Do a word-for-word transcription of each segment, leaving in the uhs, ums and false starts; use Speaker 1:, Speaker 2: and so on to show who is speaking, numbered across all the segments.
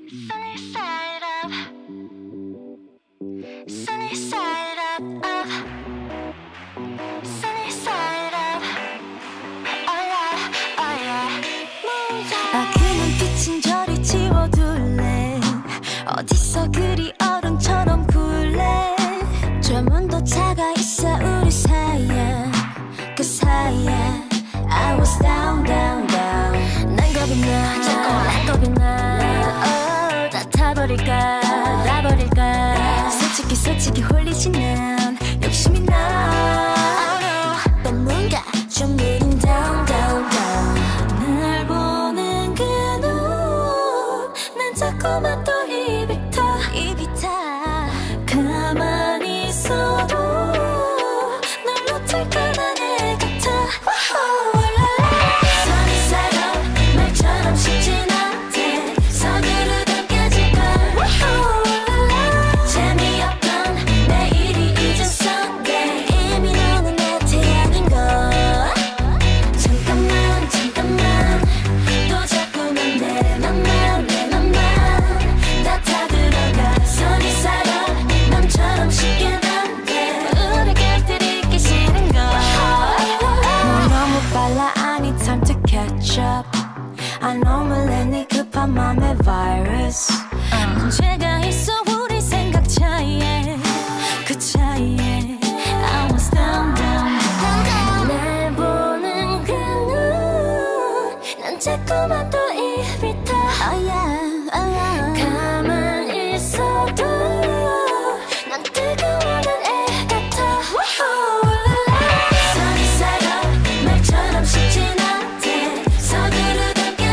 Speaker 1: Sunny side up, sunny side up, up. Sunny side up, oh yeah, oh yeah. 아, 그 눈빛은 저리 지워둘래. 어디서 그리 어른처럼 굴래. 저 문도 차가 있어 우리 사이에. 그 사이에 I was down, down, down. 난 겁이 나, 난 겁이 나. Oh, 다 타버릴까, 놔버릴까. 솔직히 솔직히 홀리지 난 욕심이 나. 또 뭔가 좀 느린 down, down, down. 날 보는 그 눈, 난 자꾸만 또 입이 타, 입이 타. 가만히 있어도 날 놓칠까 난 애 같아. I know 몰래 급한 맘의 바이러스. 문제가 있어 우리 생각 차이에. 그 차이에 I was down, down, down. 날 보는 그 눈, 난 자꾸만 또 입이 타. Oh yeah, oh yeah. 가만히 있어도 난 뜨거워하는 애 같아. Sunny side up, 말처럼 쉽진 않대. 서두르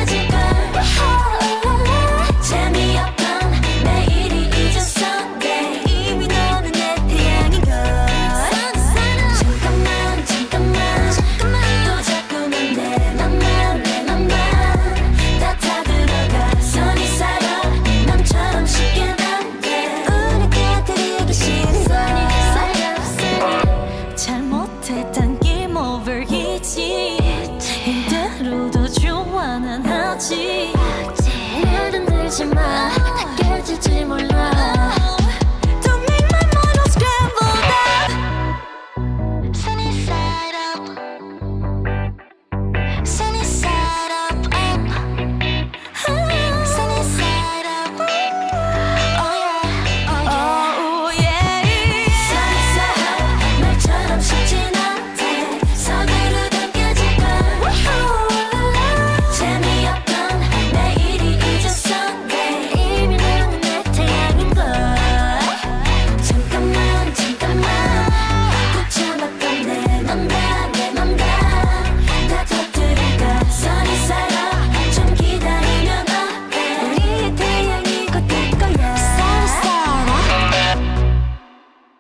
Speaker 1: 이대로도 좋아 난 하지. 날 흔들지 마, 다 깨질지 몰라.